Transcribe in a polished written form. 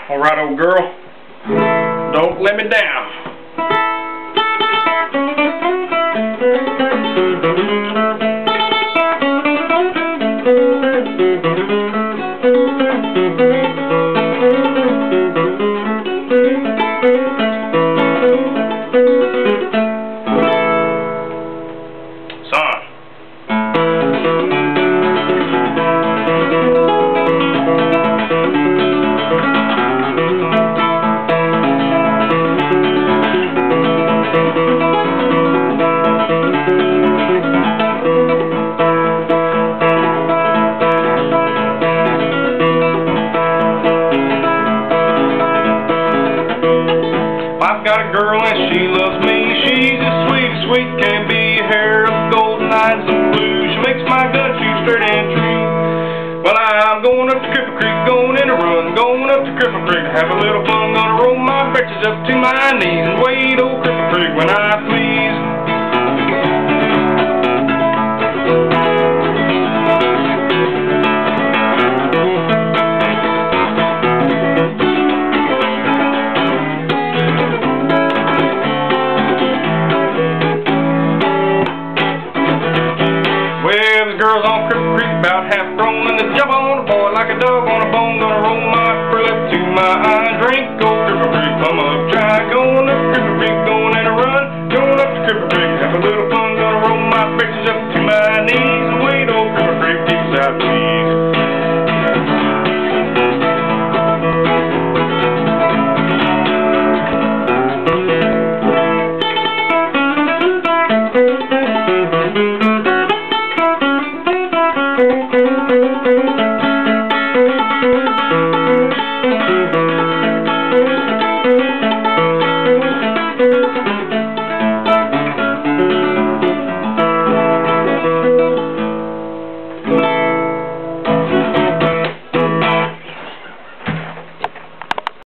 Alright, old girl, don't let me down. Son. I've got a girl and she loves me. She's as sweet as sweet can be. Hair of golden eyes of blue. She makes my gut feel straight and true. Well, I'm going up to Cripple Creek, going in a run, going up to Cripple Creek to have a little fun. Gonna roll my britches up to my knees and wade old Cripple Creek when I please. Girls on Cripple Creek about half grown, and they jump on a boy like a dog on a bone. Gonna roll my pearl up to my eye, drink old Cripple Creek, come up dry. Going up Cripple Creek, going in a run, going up to Cripple Creek, have a little fun. Gonna roll my britches up to my knees and wade old Cripple Creek, keep us out please.